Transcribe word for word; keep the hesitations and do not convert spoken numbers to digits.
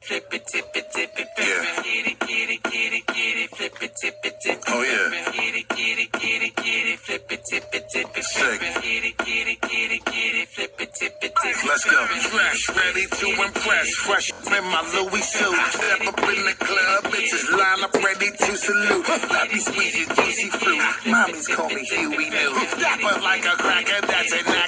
Flip it, tip it, tip it, yeah. Get it, get it, get it, get it. Flip it, tip it, tip it. Oh yeah. Get it, get it, get it, get it. Flip it, tip it, tip it. Sick. Get it, get it, get it, get it. Flip it, tip it, tip it. Let's go. Fresh, ready to impress. Fresh in my Louis suit. Step up in the club, bitches line up ready to salute. Let me squeeze your juicy fruit. Mommies call me Huey New. Dapper like a cracker, that's an